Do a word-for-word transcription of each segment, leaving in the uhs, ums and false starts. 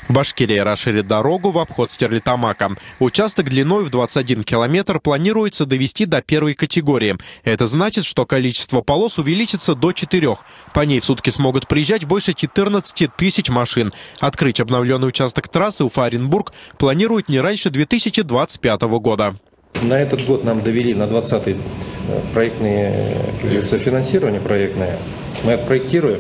В Башкирии расширит дорогу в обход Стерлитамака. Участок длиной в двадцать один километр планируется довести до первой категории. Это значит, что количество полос увеличится до четырех. По ней в сутки смогут проезжать больше четырнадцати тысяч машин. Открыть обновленный участок трассы Уфа-Оренбург планируют не раньше две тысячи двадцать пятого года. На этот год нам довели на двадцатый проектные, как говорится, финансирование проектное. Мы отпроектируем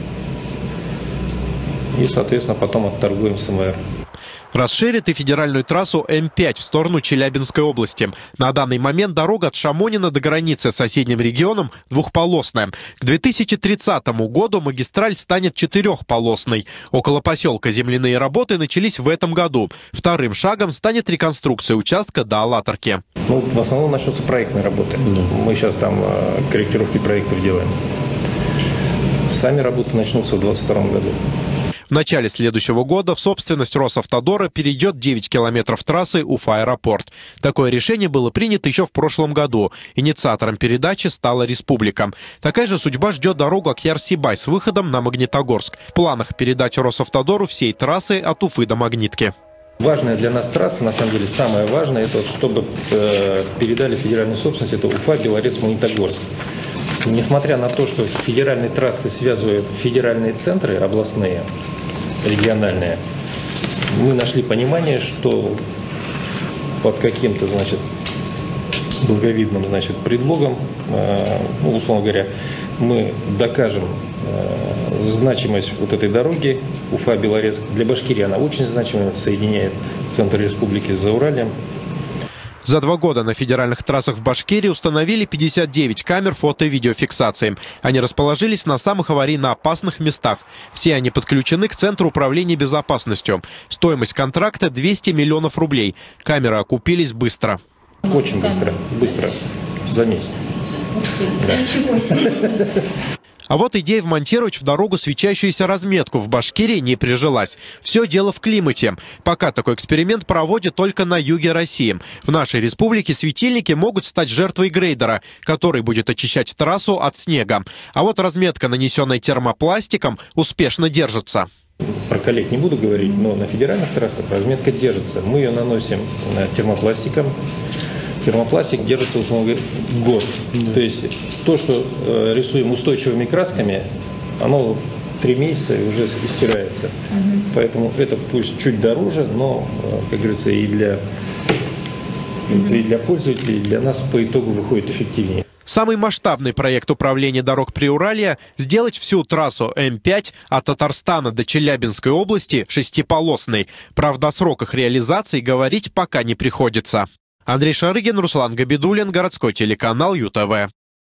и, соответственно, потом отторгуем с эм эр. Расширит и федеральную трассу эм пять в сторону Челябинской области. На данный момент дорога от Шамонина до границы с соседним регионом двухполосная. К две тысячи тридцатому году магистраль станет четырехполосной. Около поселка земляные работы начались в этом году. Вторым шагом станет реконструкция участка до Алатырки. Ну, в основном начнутся проектные работы. Мы сейчас там корректировки проектов делаем. Сами работы начнутся в двадцать втором году. В начале следующего года в собственность Росавтодора перейдет девять километров трассы Уфа-Аэропорт. Такое решение было принято еще в прошлом году. Инициатором передачи стала республика. Такая же судьба ждет дорогу Акъяр-Сибай с выходом на Магнитогорск. В планах передачи Росавтодору всей трассы от Уфы до Магнитки. Важная для нас трасса, на самом деле, самое важное, это чтобы э, передали федеральную собственность, это Уфа, Белорецк, Магнитогорск. Несмотря на то, что федеральные трассы связывают федеральные центры, областные, региональные, мы нашли понимание, что под каким-то, значит, благовидным, значит, предлогом, э, ну, условно говоря, мы докажем э, значимость вот этой дороги Уфа-Белорецк. Для Башкирии она очень значимая, соединяет центр республики с Зауральем. За два года на федеральных трассах в Башкирии установили пятьдесят девять камер фото- и видеофиксации. Они расположились на самых аварийно опасных местах. Все они подключены к Центру управления безопасностью. Стоимость контракта двести миллионов рублей. Камеры окупились быстро. Очень быстро, быстро, за месяц. Да. Ничего себе. А вот идея вмонтировать в дорогу свечающуюся разметку в Башкирии не прижилась. Все дело в климате. Пока такой эксперимент проводят только на юге России. В нашей республике светильники могут стать жертвой грейдера, который будет очищать трассу от снега. А вот разметка, нанесенная термопластиком, успешно держится. Про коллег не буду говорить, но на федеральных трассах разметка держится. Мы ее наносим термопластиком. Термопластик держится, условно говоря, год. Да. То есть то, что э, рисуем устойчивыми красками, оно три месяца и уже стирается. Угу. Поэтому это пусть чуть дороже, но, э, как говорится, и для, угу. и для пользователей, и для нас по итогу выходит эффективнее. Самый масштабный проект управления дорог Приуралья – сделать всю трассу эм пять от Татарстана до Челябинской области шестиполосной. Правда, о сроках реализации говорить пока не приходится. Андрей Шарыгин, Руслан Габидуллин, городской телеканал ю тэ вэ.